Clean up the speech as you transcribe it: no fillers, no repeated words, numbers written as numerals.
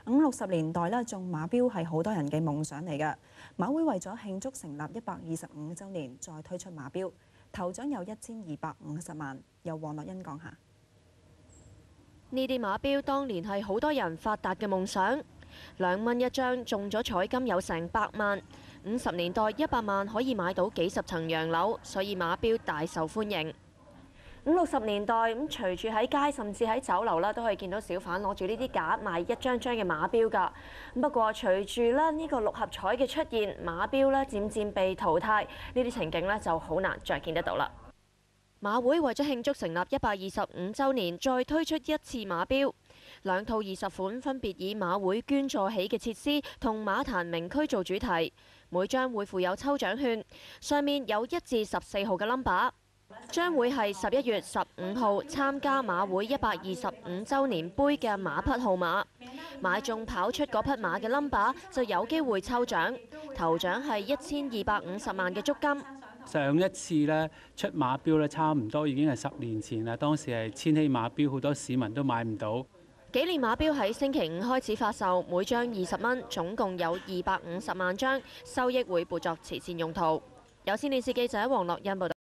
50、60年代咧，中馬標係好多人嘅夢想嚟㗎。馬會為咗慶祝成立125週年，再推出馬標，頭獎有1250萬。由黃樂欣講下。 呢啲馬標當年係好多人發達嘅夢想，2蚊一張，中咗彩金有成100萬。50年代100萬可以買到幾十層洋樓，所以馬標大受歡迎。50、60年代隨住喺街甚至喺酒樓啦，都可以見到小販攞住呢啲架賣一張張嘅馬標㗎。不過隨住呢個6合彩嘅出現，馬標咧漸漸被淘汰，呢啲情景咧就好難再見得到啦。馬會為咗慶祝成立125週年，再推出一次馬標，2套20款分別以馬會捐助起嘅設施同馬壇名區做主題，每張會附有抽獎券，上面有1至14號嘅 number。將會係11月15號參加馬會125週年杯嘅馬匹號碼，買中跑出嗰匹馬嘅 number 就有機會抽獎，頭獎係1250萬嘅足金。 上一次咧出馬標咧，差唔多已經係10年前啦。當時係千禧馬標，好多市民都買唔到。 紀念馬標喺星期5開始發售，每張20蚊，總共有250萬張，收益會撥作慈善用途。有線電視記者黃樂欣報道。